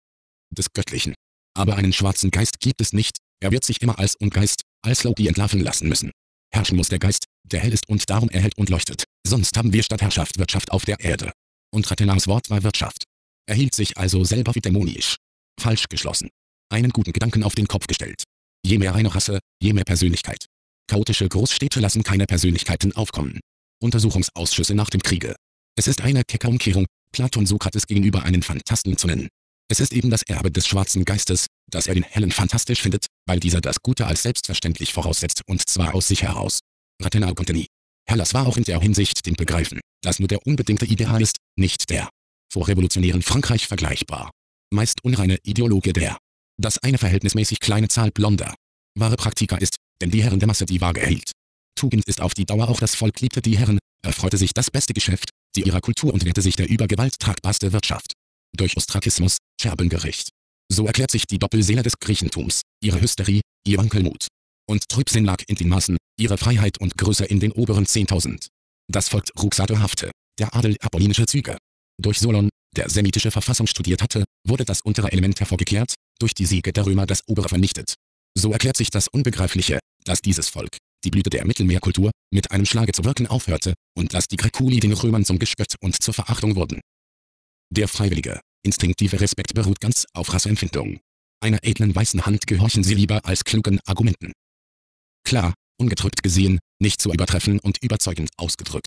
Des Göttlichen. Aber einen schwarzen Geist gibt es nicht, er wird sich immer als Ungeist, als Loki entlarven lassen müssen. Herrschen muss der Geist, der hell ist und darum erhellt und leuchtet. Sonst haben wir statt Herrschaft Wirtschaft auf der Erde. Und Rathenaus Wort war Wirtschaft. Er hielt sich also selber wie dämonisch. Falsch geschlossen. Einen guten Gedanken auf den Kopf gestellt. Je mehr eine Rasse, je mehr Persönlichkeit. Chaotische Großstädte lassen keine Persönlichkeiten aufkommen. Untersuchungsausschüsse nach dem Kriege. Es ist eine kecke Umkehrung, Platon Sokrates gegenüber einen Phantasten zu nennen. Es ist eben das Erbe des schwarzen Geistes, dass er den Hellen fantastisch findet, weil dieser das Gute als selbstverständlich voraussetzt und zwar aus sich heraus. Rathenau konnte nie. Hellas war auch in der Hinsicht dem Begreifen, dass nur der unbedingte Ideal ist, nicht der vorrevolutionären Frankreich vergleichbar. Meist unreine Ideologe der. Dass eine verhältnismäßig kleine Zahl blonder, wahre Praktiker ist, denn die Herren der Masse die Waage hält. Tugend ist auf die Dauer auch das Volk liebte die Herren, erfreute sich das beste Geschäft, die ihrer Kultur und wehrte sich der über Gewalt tragbarste Wirtschaft. Durch Ostrakismus, Scherbengericht. So erklärt sich die Doppelseele des Griechentums, ihre Hysterie, ihr Wankelmut. Und Trübsinn lag in den Maßen, ihre Freiheit und Größe in den oberen 10.000. Das folgt ruxatorhafte, der Adel apollinische Züge. Durch Solon, der semitische Verfassung studiert hatte, wurde das untere Element hervorgekehrt, durch die Siege der Römer das obere vernichtet. So erklärt sich das Unbegreifliche, dass dieses Volk, die Blüte der Mittelmeerkultur, mit einem Schlage zu wirken aufhörte und dass die Greculi den Römern zum Gespött und zur Verachtung wurden. Der freiwillige, instinktive Respekt beruht ganz auf Rasseempfindung. Einer edlen weißen Hand gehorchen sie lieber als klugen Argumenten. Klar, ungedrückt gesehen, nicht zu übertreffen und überzeugend ausgedrückt.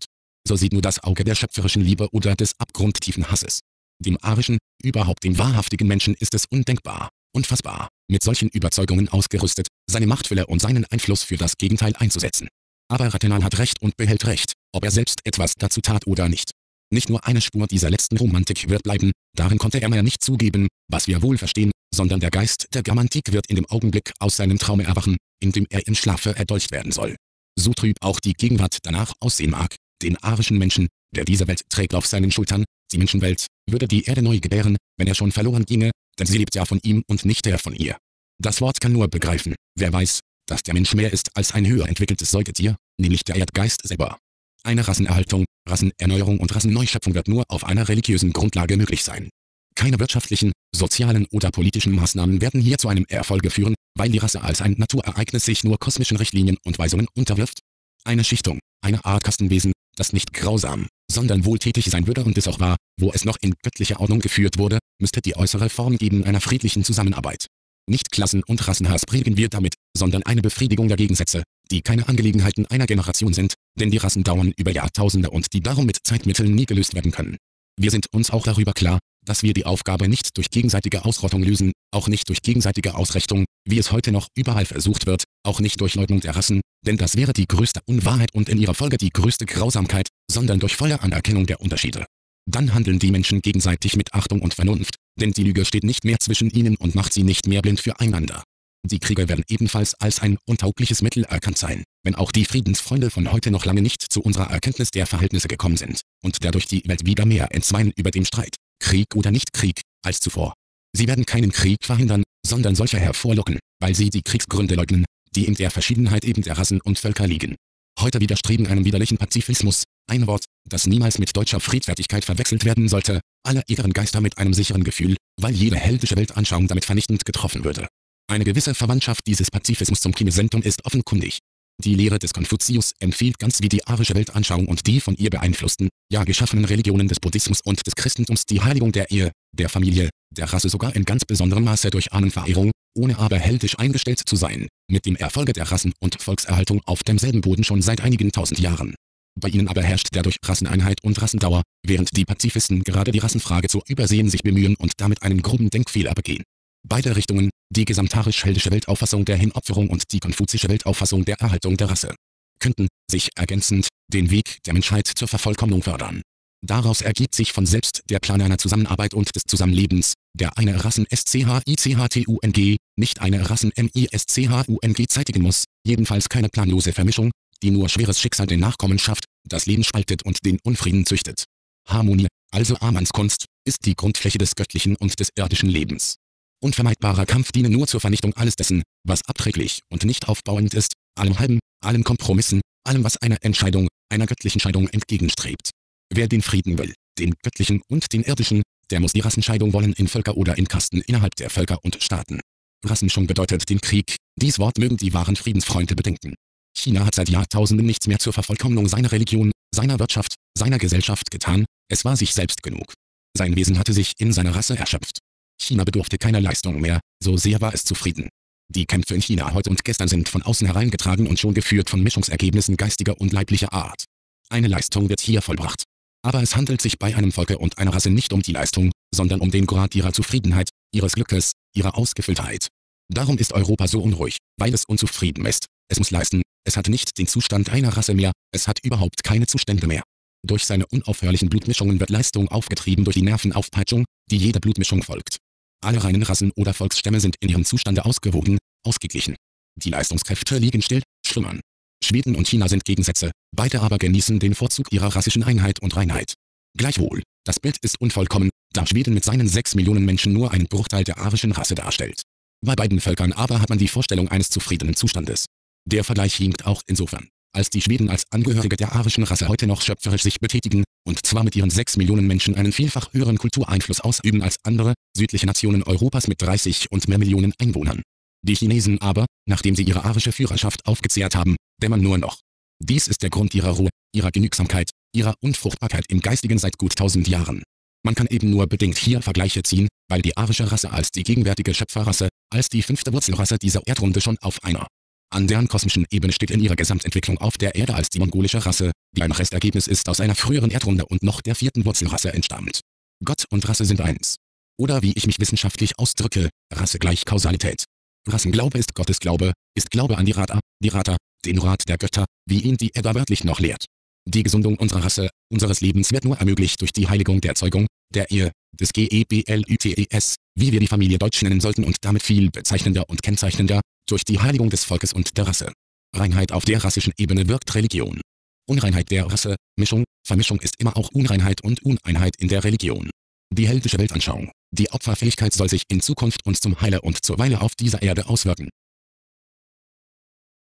so sieht nur das Auge der schöpferischen Liebe oder des abgrundtiefen Hasses. Dem arischen, überhaupt dem wahrhaftigen Menschen ist es undenkbar, unfassbar, mit solchen Überzeugungen ausgerüstet, seine Machtfülle und seinen Einfluss für das Gegenteil einzusetzen. Aber Rathenau hat Recht und behält Recht, ob er selbst etwas dazu tat oder nicht. Nicht nur eine Spur dieser letzten Romantik wird bleiben, darin konnte er mehr nicht zugeben, was wir wohl verstehen, sondern der Geist der Germantik wird in dem Augenblick aus seinem Traume erwachen, in dem er im Schlafe erdolcht werden soll. So trüb auch die Gegenwart danach aussehen mag, den arischen Menschen, der diese Welt trägt auf seinen Schultern, die Menschenwelt, würde die Erde neu gebären, wenn er schon verloren ginge, denn sie lebt ja von ihm und nicht er von ihr. Das Wort kann nur begreifen, wer weiß, dass der Mensch mehr ist als ein höher entwickeltes Säugetier, nämlich der Erdgeist selber. Eine Rassenerhaltung, Rassenerneuerung und Rassenneuschöpfung wird nur auf einer religiösen Grundlage möglich sein. Keine wirtschaftlichen, sozialen oder politischen Maßnahmen werden hier zu einem Erfolge führen, weil die Rasse als ein Naturereignis sich nur kosmischen Richtlinien und Weisungen unterwirft. Eine Schichtung, eine Art Kastenwesen, das nicht grausam, sondern wohltätig sein würde und es auch war, wo es noch in göttlicher Ordnung geführt wurde, müsste die äußere Form geben einer friedlichen Zusammenarbeit. Nicht Klassen- und Rassenhass prägen wir damit, sondern eine Befriedigung der Gegensätze, die keine Angelegenheiten einer Generation sind, denn die Rassen dauern über Jahrtausende und die darum mit Zeitmitteln nie gelöst werden können. Wir sind uns auch darüber klar, dass wir die Aufgabe nicht durch gegenseitige Ausrottung lösen, auch nicht durch gegenseitige Ausrechtung, wie es heute noch überall versucht wird, auch nicht durch Leugnung der Rassen, denn das wäre die größte Unwahrheit und in ihrer Folge die größte Grausamkeit, sondern durch volle Anerkennung der Unterschiede. Dann handeln die Menschen gegenseitig mit Achtung und Vernunft, denn die Lüge steht nicht mehr zwischen ihnen und macht sie nicht mehr blind füreinander. Die Kriege werden ebenfalls als ein untaugliches Mittel erkannt sein, wenn auch die Friedensfreunde von heute noch lange nicht zu unserer Erkenntnis der Verhältnisse gekommen sind, und dadurch die Welt wieder mehr entzweien über den Streit, Krieg oder nicht Krieg, als zuvor. Sie werden keinen Krieg verhindern, sondern solche hervorlocken, weil sie die Kriegsgründe leugnen, die in der Verschiedenheit eben der Rassen und Völker liegen. Heute widerstreben einem widerlichen Pazifismus, ein Wort, das niemals mit deutscher Friedfertigkeit verwechselt werden sollte, alle edlen Geister mit einem sicheren Gefühl, weil jede heldische Weltanschauung damit vernichtend getroffen würde. Eine gewisse Verwandtschaft dieses Pazifismus zum Kinesientum ist offenkundig. Die Lehre des Konfuzius empfiehlt ganz wie die arische Weltanschauung und die von ihr beeinflussten, ja geschaffenen Religionen des Buddhismus und des Christentums die Heiligung der Ehe, der Familie, der Rasse sogar in ganz besonderem Maße durch Ahnenverehrung, ohne aber heldisch eingestellt zu sein, mit dem Erfolge der Rassen- und Volkserhaltung auf demselben Boden schon seit einigen tausend Jahren. Bei ihnen aber herrscht dadurch Rasseneinheit und Rassendauer, während die Pazifisten gerade die Rassenfrage zu übersehen sich bemühen und damit einen groben Denkfehler begehen. Beide Richtungen, die gesamtarisch-heldische Weltauffassung der Hinopferung und die konfuzische Weltauffassung der Erhaltung der Rasse, könnten, sich ergänzend, den Weg der Menschheit zur Vervollkommnung fördern. Daraus ergibt sich von selbst der Plan einer Zusammenarbeit und des Zusammenlebens, der eine Rassen-SCHICHTUNG, nicht eine Rassen-MISCHUNG zeitigen muss, jedenfalls keine planlose Vermischung, die nur schweres Schicksal den Nachkommen schafft, das Leben spaltet und den Unfrieden züchtet. Harmonie, also Amanns Kunst, ist die Grundfläche des göttlichen und des irdischen Lebens. Unvermeidbarer Kampf diene nur zur Vernichtung alles dessen, was abträglich und nicht aufbauend ist, allem Halben, allen Kompromissen, allem was einer Entscheidung, einer göttlichen Scheidung entgegenstrebt. Wer den Frieden will, den göttlichen und den irdischen, der muss die Rassenscheidung wollen in Völker oder in Kasten innerhalb der Völker und Staaten. Rassenscheidung bedeutet den Krieg, dies Wort mögen die wahren Friedensfreunde bedenken. China hat seit Jahrtausenden nichts mehr zur Vervollkommnung seiner Religion, seiner Wirtschaft, seiner Gesellschaft getan, es war sich selbst genug. Sein Wesen hatte sich in seiner Rasse erschöpft. China bedurfte keiner Leistung mehr, so sehr war es zufrieden. Die Kämpfe in China heute und gestern sind von außen hereingetragen und schon geführt von Mischungsergebnissen geistiger und leiblicher Art. Eine Leistung wird hier vollbracht. Aber es handelt sich bei einem Volke und einer Rasse nicht um die Leistung, sondern um den Grad ihrer Zufriedenheit, ihres Glückes, ihrer Ausgefülltheit. Darum ist Europa so unruhig, weil es unzufrieden ist. Es muss leisten, es hat nicht den Zustand einer Rasse mehr, es hat überhaupt keine Zustände mehr. Durch seine unaufhörlichen Blutmischungen wird Leistung aufgetrieben durch die Nervenaufpeitschung, die jeder Blutmischung folgt. Alle reinen Rassen oder Volksstämme sind in ihrem Zustande ausgewogen, ausgeglichen. Die Leistungskräfte liegen still, schlummern. Schweden und China sind Gegensätze, beide aber genießen den Vorzug ihrer rassischen Einheit und Reinheit. Gleichwohl, das Bild ist unvollkommen, da Schweden mit seinen 6 Millionen Menschen nur einen Bruchteil der arischen Rasse darstellt. Bei beiden Völkern aber hat man die Vorstellung eines zufriedenen Zustandes. Der Vergleich hinkt auch insofern, als die Schweden als Angehörige der arischen Rasse heute noch schöpferisch sich betätigen, und zwar mit ihren 6 Millionen Menschen einen vielfach höheren Kultureinfluss ausüben als andere, südliche Nationen Europas mit 30 und mehr Millionen Einwohnern. Die Chinesen aber, nachdem sie ihre arische Führerschaft aufgezehrt haben, dämmern nur noch. Dies ist der Grund ihrer Ruhe, ihrer Genügsamkeit, ihrer Unfruchtbarkeit im Geistigen seit gut 1000 Jahren. Man kann eben nur bedingt hier Vergleiche ziehen, weil die arische Rasse als die gegenwärtige Schöpferrasse, als die 5. Wurzelrasse dieser Erdrunde schon auf einer An deren kosmischen Ebene steht in ihrer Gesamtentwicklung auf der Erde als die mongolische Rasse, die ein Restergebnis ist aus einer früheren Erdrunde und noch der 4. Wurzelrasse entstammt. Gott und Rasse sind eins. Oder wie ich mich wissenschaftlich ausdrücke, Rasse gleich Kausalität. Rassenglaube ist Gottes Glaube, ist Glaube an die Rata, den Rat der Götter, wie ihn die Edda wörtlich noch lehrt. Die Gesundung unserer Rasse, unseres Lebens wird nur ermöglicht durch die Heiligung der Zeugung, der Ehe, des Gebluts, wie wir die Familie Deutsch nennen sollten und damit viel bezeichnender und kennzeichnender, durch die Heiligung des Volkes und der Rasse. Reinheit auf der rassischen Ebene wirkt Religion. Unreinheit der Rasse, Vermischung ist immer auch Unreinheit und Uneinheit in der Religion. Die heldische Weltanschauung, die Opferfähigkeit soll sich in Zukunft uns zum Heile und zur Weile auf dieser Erde auswirken.